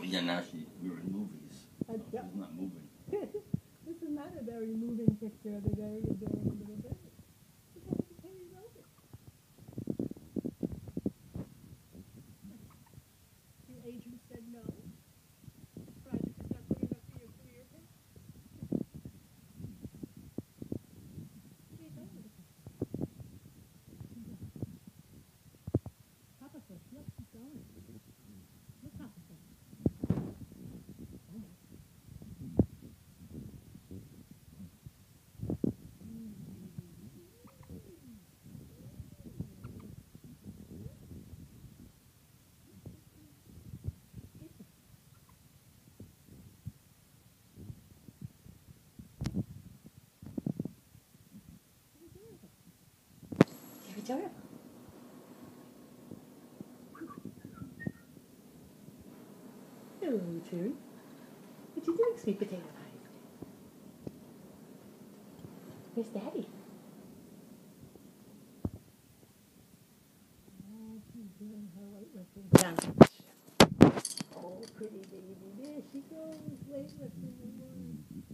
Yeah, now we're in movies. So Yep. She's not moving. This is not a very moving picture of a very adorable little bird. Look at the Pterirobics. Your agent said no. Project is not good enough for your career path. What are you going with it? Papa says, look, she's going. Look, Papa says. Almost. Victoria. Hello, Cherry. What you doing, sweet potato pie? Where's Daddy? Oh, she's doing her weightlifting. Down. Oh, pretty baby. There she goes, weightlifting.